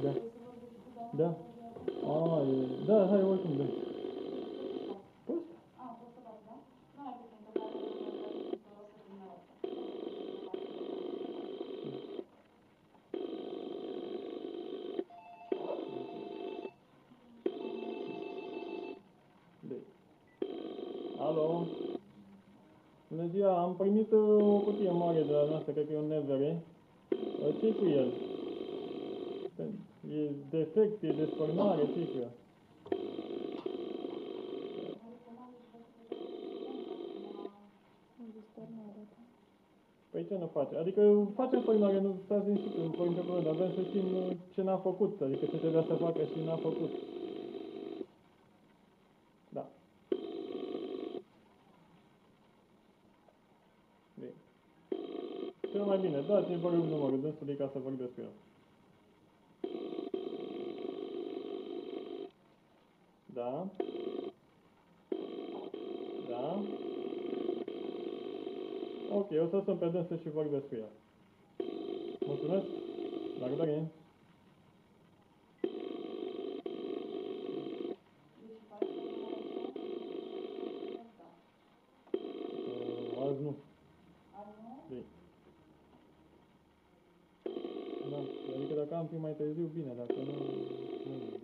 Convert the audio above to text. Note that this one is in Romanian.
Da. Da. A, e... Da, hai, oricum, da. Poți? Alo? Bună ziua, am primit o cutie mare de la noastră, cred că e un nevere. Ce-i cu el? E defect, e despărmare, ce-i cu el? Păi ce nu face? Adică facem spărmare, nu stați liniștit, nu părinte probleme, dar vrem să știm ce n-a făcut, adică ce trebuia să facă și n-a făcut. Da. Bine. Cel mai bine, dați-mi vă rog numărul dânsului ca să vorbesc cu el. Da? Da? Ok, o să sun pe dânsul și vorbesc cu el. Mulțumesc! La revedere! Azi nu. Bine. Da, adică dacă am fi mai târziu, bine, dacă nu...